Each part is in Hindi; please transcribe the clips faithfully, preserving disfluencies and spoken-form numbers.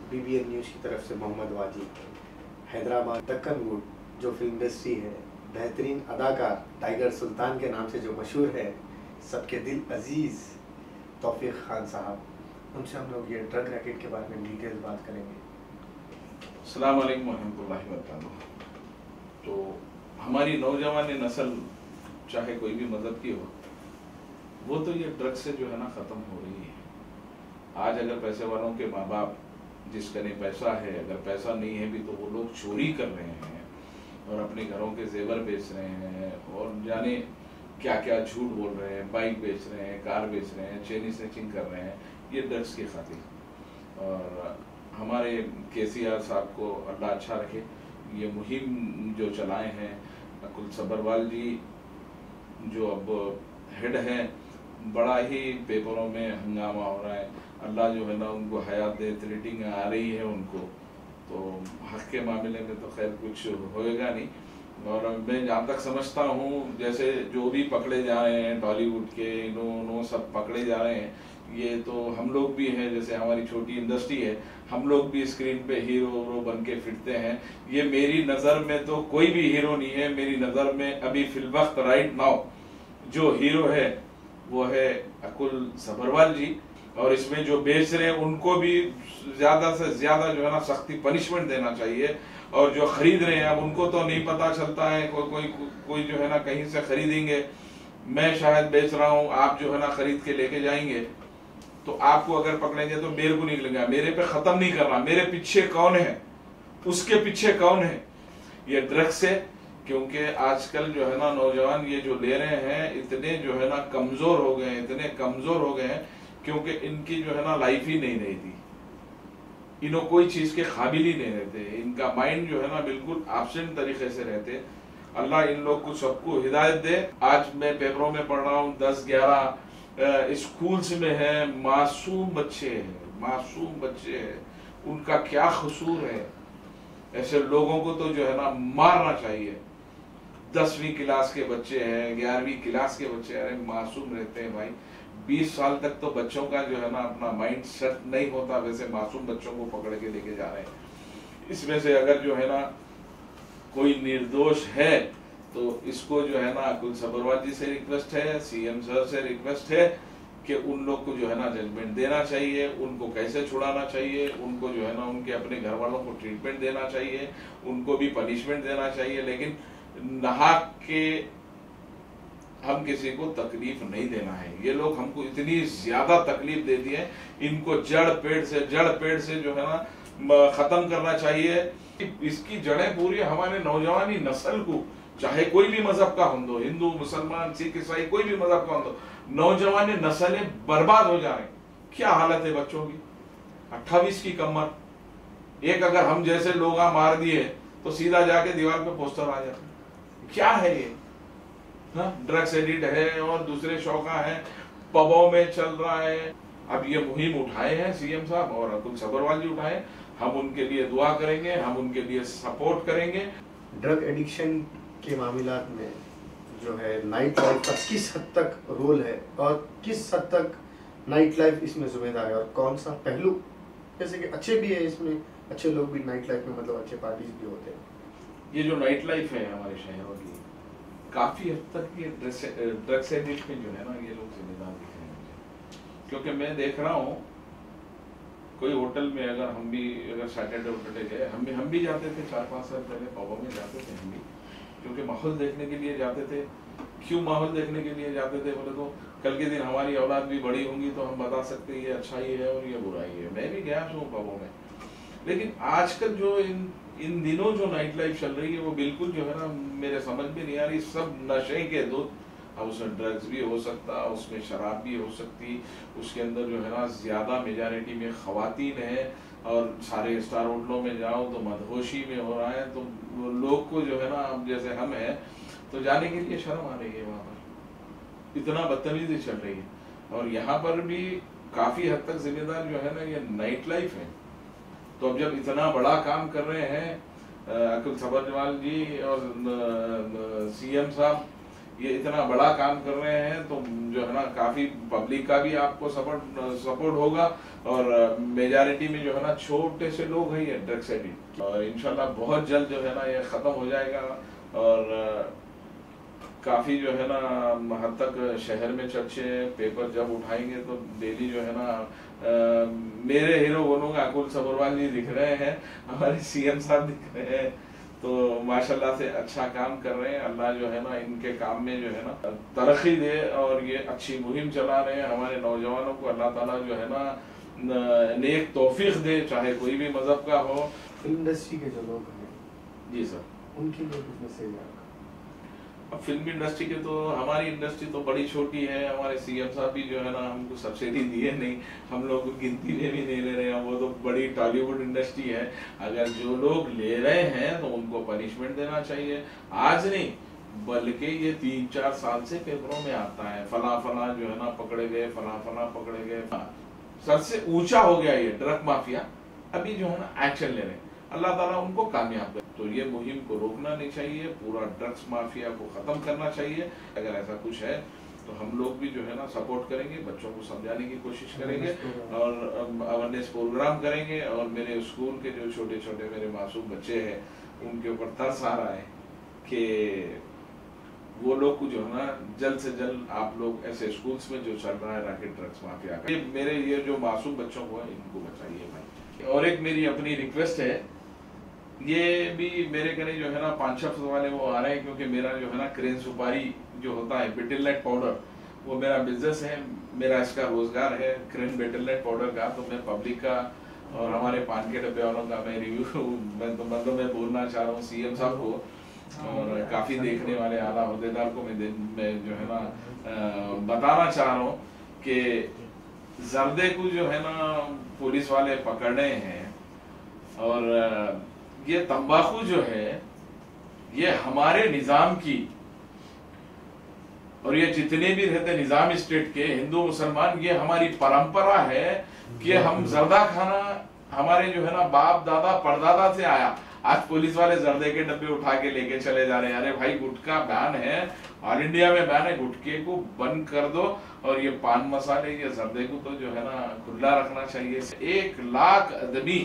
बीबीएन न्यूज़ की तरफ से मोहम्मद वाजिद। हैदराबाद दक्कन वुड जो फिल्म इंडस्ट्री है, बेहतरीन अदाकार टाइगर सुल्तान के नाम से जो मशहूर है, सबके दिल अजीज़ तौफीक खान साहब, उनसे हम लोग ये ड्रग रैकेट के बारे में डिटेल बात करेंगे। अस्सलाम वालेकुम रहमतुल्लाहि व बरकातुहू। तो हमारी नौजवान नस्ल चाहे कोई भी मज़हब की हो, वो तो ये ड्रग्स से जो है ना ख़त्म हो रही है। आज अगर पैसे वालों के माँ बाप जिसका नहीं पैसा है, अगर पैसा नहीं है भी तो वो लोग चोरी कर रहे हैं और अपने घरों के जेवर बेच रहे हैं और जाने क्या क्या झूठ बोल रहे हैं, बाइक बेच रहे हैं, कार बेच रहे हैं, चेनी स्नैचिंग कर रहे हैं, ये ड्रग्स की खातिर। और हमारे के सी आर साहब को अल्लाह अच्छा रखे, ये मुहिम जो चलाए हैं अकुल सबरवाल जी जो अब हेड हैं, बड़ा ही पेपरों में हंगामा हो रहा है। अल्लाह जो है ना उनको हयात दे, रेटिंग आ रही है उनको, तो हक के मामले में तो खैर कुछ होएगा नहीं। और मैं जहाँ तक समझता हूँ, जैसे जो भी पकड़े जा रहे हैं टॉलीवुड के, इन्हों सब पकड़े जा रहे हैं, ये तो हम लोग भी हैं, जैसे हमारी छोटी इंडस्ट्री है, हम लोग भी स्क्रीन पे हीरो हीरो बन के फिरते हैं। ये मेरी नज़र में तो कोई भी हीरो नहीं है, मेरी नज़र में अभी फिलवक्त राइट नाउ जो हीरो है वो है अकुल सबरवाल जी। और इसमें जो बेच रहे हैं उनको भी ज़्यादा से ज़्यादा जो है ना सख्ती पनिशमेंट देना चाहिए। और जो खरीद रहे हैं, अब उनको तो नहीं पता चलता है, कोई कोई कोई जो है ना कहीं से खरीदेंगे, मैं शायद बेच रहा हूँ, आप जो है ना खरीद के लेके जाएंगे, तो आपको अगर पकड़ेंगे तो मेरे को निकलेगा, मेरे पे खत्म नहीं करना, मेरे पीछे कौन है, उसके पीछे कौन है, ये ड्रग्स है। क्योंकि आजकल जो है ना नौजवान ये जो ले रहे हैं इतने जो है ना कमजोर हो गए हैं, इतने कमजोर हो गए हैं क्योंकि इनकी जो है ना लाइफ ही नहीं रही थी, इन्हों कोई चीज के काबिल ही नहीं रहते, इनका माइंड जो है ना बिल्कुल एब्सेंट तरीके से रहते। अल्लाह इन लोग को सबको हिदायत दे। आज मैं पेपरों में पढ़ रहा हूँ दस ग्यारह स्कूल्स में है, मासूम बच्चे हैं, मासूम बच्चे हैं, उनका क्या कसूर है? ऐसे लोगों को तो जो है ना मारना चाहिए। दसवीं क्लास के बच्चे हैं, ग्यारहवीं क्लास के बच्चे, अरे मासूम रहते हैं भाई, बीस साल तक तो बच्चों का जो है ना अपना माइंड सेट नहीं होता, वैसे मासूम बच्चों को पकड़ के लेके जा रहे हैं। इसमें से अगर जो है ना कोई निर्दोष है तो इसको जो है ना अकुल सबरवाल जी से रिक्वेस्ट है, सीएम सर से रिक्वेस्ट है कि उन लोग को जो है ना जजमेंट देना चाहिए, उनको कैसे छुड़ाना चाहिए, उनको जो है ना उनके अपने घर वालों को ट्रीटमेंट देना चाहिए, उनको भी पनिशमेंट देना चाहिए। लेकिन नहा के हम किसी को तकलीफ नहीं देना है। ये लोग हमको इतनी ज्यादा तकलीफ देती है, इनको जड़ पेड़ से जड़ पेड़ से जो है ना खत्म करना चाहिए। इसकी जड़ें पूरी हमारे नौजवानी नस्ल को, चाहे कोई भी मजहब का हो, हिंदू मुसलमान सिख ईसाई कोई भी मजहब का हो, नौजवान नस्लें बर्बाद हो जा रहे। क्या हालत है बच्चों की, अट्ठाईस की कमर, एक अगर हम जैसे लोग मार दिए तो सीधा जाके दीवार पे पोस्टर आ जाते। क्या है ये? ड्रग्स एडिक्ट है और दूसरे शौका है, पबों में चल रहा है। अब ये मुहिम उठाए हैं सीएम साहब और अकुल सबरवाल जी उठाए, हम उनके लिए दुआ करेंगे, हम उनके लिए सपोर्ट करेंगे। ड्रग एडिक्शन के मामलात में जो है नाइट लाइफ का किस हद तक रोल है और किस हद तक नाइट लाइफ इसमें जिम्मेदार है, और कौन सा पहलू, जैसे कि अच्छे भी है इसमें, अच्छे लोग भी नाइट लाइफ में मतलब अच्छे पार्टीज भी होते हैं। ये जो नाइट लाइफ है हमारे शहरों की, काफी हद तक ये ड्रग्स एडिक्ट में जो है ना ये लोग जिम्मेदार दिख रहे हैं मुझे। क्योंकि मैं देख रहा हूँ कोई होटल में अगर हम भी अगर सैटरडे वैटरडे गए, हम भी हम भी जाते थे, चार पाँच साल पहले पबों में जाते थे हम भी, क्योंकि माहौल देखने के लिए जाते थे। क्यों माहौल देखने के लिए जाते थे बोले तो कल के दिन हमारी औलाद भी बड़ी होंगी तो हम बता सकते हैं ये अच्छाई है और ये बुराई है। मैं भी गया हूँ पबों में, लेकिन आजकल जो इन इन दिनों जो नाइट लाइफ चल रही है वो बिल्कुल जो है ना मेरे समझ में नहीं आ रही। सब नशे के दूध, अब उसमें ड्रग्स भी हो सकता, उसमें शराब भी हो सकती, उसके अंदर जो है ना ज्यादा मेजॉरिटी में खवातीन है, और सारे स्टार होटलों में जाओ तो मदहोशी में हो रहा है। तो लोग को जो है ना अब जैसे हम हैं तो जाने के लिए शर्म आ रही है, वहाँ पर इतना बदतमीजी चल रही है। और यहाँ पर भी काफी हद तक जिम्मेदार जो है ना ये नाइट लाइफ है। तो अब जब इतना बड़ा काम कर रहे हैं अकुल सबरवाल जी और सीएम साहब, ये इतना बड़ा काम कर रहे हैं तो जो है ना काफी पब्लिक का भी आपको सपोर्ट सपोर्ट होगा और मेजॉरिटी में जो है ना छोटे से लोग हैं ये ड्रग्स एडिक्ट, और इंशाल्लाह बहुत जल्द जो है ना ये खत्म हो जाएगा और काफी जो है ना हद तक शहर में चर्चे पेपर जब उठाएंगे तो डेली जो है ना आ, मेरे हीरो बनूंगा का अकुल सबरवाल जी दिख रहे हैं, हमारे सीएम साहब दिख रहे हैं, तो माशाल्लाह से अच्छा काम कर रहे हैं। अल्लाह जो है ना इनके काम में जो है ना तरक्की दे और ये अच्छी मुहिम चला रहे हैं। हमारे नौजवानों को अल्लाह ताला जो है ना नेक तौफीक दे, चाहे कोई भी मजहब का हो। फिल्म इंडस्ट्री के जो लोग हैं जी सर, उनके लिए कुछ मैसेज है? अब फिल्म इंडस्ट्री के तो हमारी इंडस्ट्री तो बड़ी छोटी है, हमारे सीएम साहब भी जो है ना हमको सब्सिडी दिए नहीं, हम लोग गिनती में भी नहीं ले रहे हैं, वो तो बड़ी टॉलीवुड इंडस्ट्री है। अगर जो लोग ले रहे हैं तो उनको पनिशमेंट देना चाहिए, आज नहीं बल्कि ये तीन चार साल से पेपरों में आता है, फला फला जो है ना पकड़े गए, फला फला पकड़े गए, सर से ऊंचा हो गया ये ड्रग माफिया, अभी जो है ना एक्शन ले रहे हैं, अल्लाह ताला उनको कामयाब करे। तो ये मुहिम को रोकना नहीं चाहिए, पूरा ड्रग्स माफिया को खत्म करना चाहिए। अगर ऐसा कुछ है तो हम लोग भी जो है ना सपोर्ट करेंगे, बच्चों को समझाने की कोशिश करेंगे और अवेयरनेस प्रोग्राम करेंगे। और मेरे स्कूल के जो छोटे छोटे मेरे मासूम बच्चे हैं उनके ऊपर तरस आ रहा है कि वो लोग को जो है ना जल्द से जल्द आप लोग ऐसे स्कूल्स में जो चल रहा है रैकेट ड्रग्स माफिया का, ये मेरे ये जो मासूम बच्चों को है इनको बचाइए भाई। और एक मेरी अपनी रिक्वेस्ट है, ये भी मेरे कहने जो है ना पाँच छह वाले वो आ रहे हैं, क्योंकि मेरा जो है ना क्रेन सुपारी जो होता है बेटेलनेट पाउडर, वो मेरा बिजनेस है, मेरा इसका रोजगार है क्रेन बेटेलनेट पाउडर का। तो मैं पब्लिक का और हमारे पान के डब्बे वालों का मैं रिव्यू मैं तो मतलब मैं बोलना चाह रहा हूँ सीएम साहब को और काफी देखने वाले आला अहदेदार को मैं मैं जो है ना बताना चाह रहा हूँ कि जर्दे को जो है ना पुलिस वाले पकड़ रहे हैं, और ये तंबाकू जो है ये हमारे निजाम की, और ये जितने भी रहते निजाम स्टेट के हिंदू मुसलमान, ये हमारी परंपरा है कि हम जर्दा खाना हमारे जो है ना बाप दादा परदादा से आया। आज पुलिस वाले जर्दे के डब्बे उठा के लेके चले जा रहे हैं। अरे भाई गुटखा बैन है, ऑल इंडिया में बैन है, गुटखे को बंद कर दो और ये पान मसाले ये जर्दे को तो जो है ना खुला रखना चाहिए। एक लाख आदमी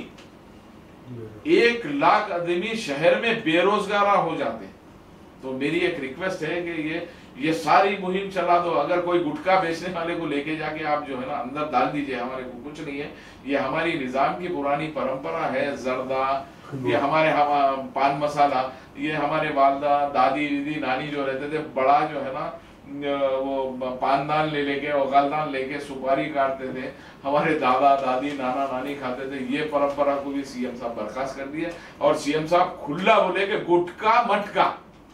एक लाख आदमी शहर में बेरोजगार हो जाते, तो मेरी एक रिक्वेस्ट है कि ये ये सारी मुहिम चला दो। अगर कोई गुटखा बेचने वाले को लेके जाके आप जो है ना अंदर डाल दीजिए, हमारे को कुछ नहीं है, ये हमारी निजाम की पुरानी परंपरा है। जर्दा ये हमारे हम, पान मसाला ये हमारे वालदा दादी दीदी नानी जो रहते थे, बड़ा जो है ना वो पानदान ले लेके औगालदान लेके सुपारी काटते थे, हमारे दादा दादी नाना नानी खाते थे। ये परंपरा को भी सीएम साहब बर्खास्त कर दिए और सीएम साहब खुला बोले कि गुटखा मटका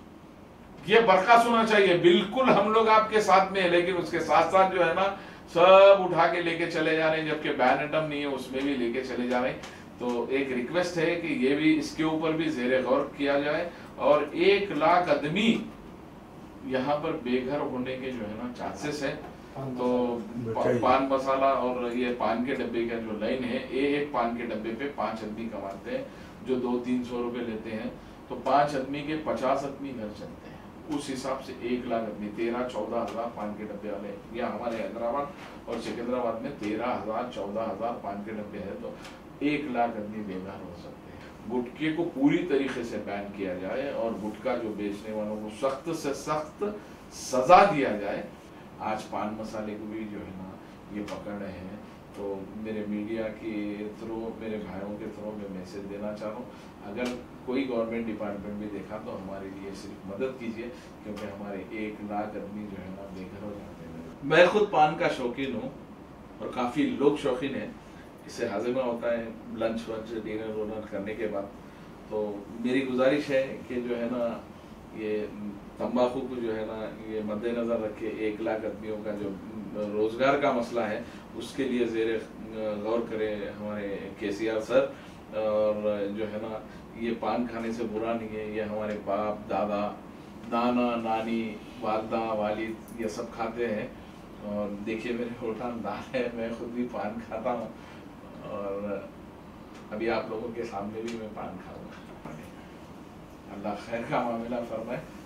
ये बर्खास्त होना चाहिए। बिल्कुल हम लोग आपके साथ में है, लेकिन उसके साथ साथ जो है ना सब उठा के लेके चले जा रहे हैं, जबकि बैन आइटम नहीं है उसमें भी लेके चले जा रहे हैं। तो एक रिक्वेस्ट है कि ये भी इसके ऊपर भी जेरे गौर किया जाए। और एक लाख आदमी यहाँ पर बेघर होने के जो है ना चांसेस है, तो पा, पान मसाला और ये पान के डब्बे का जो लाइन है, एक पान के डब्बे पे पांच आदमी कमाते हैं, जो दो तीन सौ रुपए लेते हैं, तो पांच आदमी के पचास आदमी घर चलते हैं। उस हिसाब से एक लाख आदमी तेरह चौदह हजार पान के डब्बे वाले, या हमारे हैदराबाद और सिकंदराबाद में तेरह हजार चौदह हजार पान के डब्बे है, तो एक लाख आदमी बेघर हो सकते हैं। गुटखे को पूरी तरीके से बैन किया जाए और गुटखा जो बेचने वालों को सख्त से सख्त सजा दिया जाए। आज पान मसाले को भी जो है ना ये पकड़ रहे हैं, तो मेरे मीडिया के थ्रू मेरे भाइयों के थ्रू मैं मैसेज देना चाह रहा हूँ, अगर कोई गवर्नमेंट डिपार्टमेंट भी देखा तो हमारे लिए सिर्फ मदद कीजिए, क्योंकि हमारे एक लाख आदमी जो है ना बेघर हो जाते हैं। मैं खुद पान का शौकीन हूँ और काफ़ी लोग शौकीन हैं, इससे हाजिमा होता है लंच वंच डिनर वनर करने के बाद। तो मेरी गुजारिश है कि जो है ना ये तंबाकू को जो है ना ये मद्देनज़र रख के एक लाख आदमियों का जो रोज़गार का मसला है उसके लिए ज़ेरे गौर करें हमारे के सी आर सर। और जो है ना ये पान खाने से बुरा नहीं है, ये हमारे बाप दादा नाना नानी वालदा वालिद ये सब खाते हैं। और देखिए मेरे होठान दाल है, मैं खुद भी पान खाता हूँ और अभी आप लोगों के सामने भी मैं पान खाऊंगा। अल्लाह खैर का मामला फरमाए।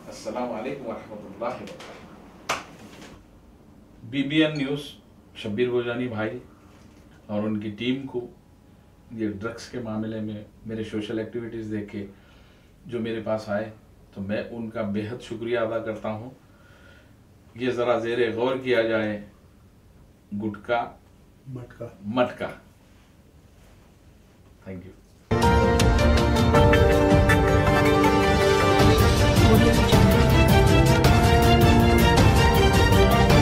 अस्सलाम वालेकुम वरहमतुल्लाहि वबरकातुहू। बीबीएन न्यूज़ शब्बीर गोजानी भाई और उनकी टीम को ये ड्रग्स के मामले में मेरे सोशल एक्टिविटीज़ देख के जो मेरे पास आए तो मैं उनका बेहद शुक्रिया अदा करता हूँ। ये ज़रा ज़ेरे गौर किया जाए, गुटका मटका मटका। Thank you.